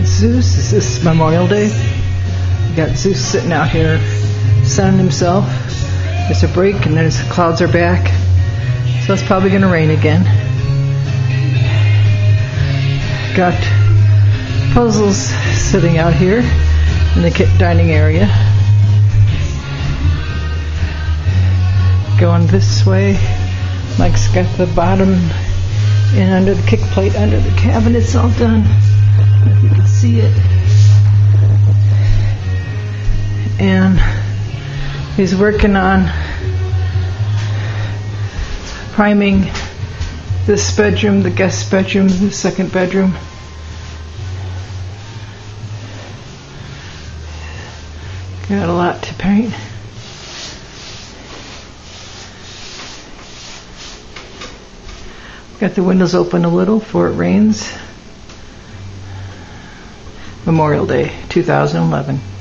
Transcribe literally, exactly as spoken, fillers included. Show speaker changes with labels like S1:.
S1: Zeus. This is Memorial Day. We got Zeus sitting out here sunning himself. There's a break and then his clouds are back. So it's probably going to rain again. Got puzzles sitting out here in the dining area. Going this way. Mike's got the bottom and under the kick plate, under the cabinets all done. If you can see it. And he's working on priming this bedroom, the guest bedroom, the second bedroom. Got a lot to paint. Got the windows open a little before it rains. Memorial Day, two thousand eleven.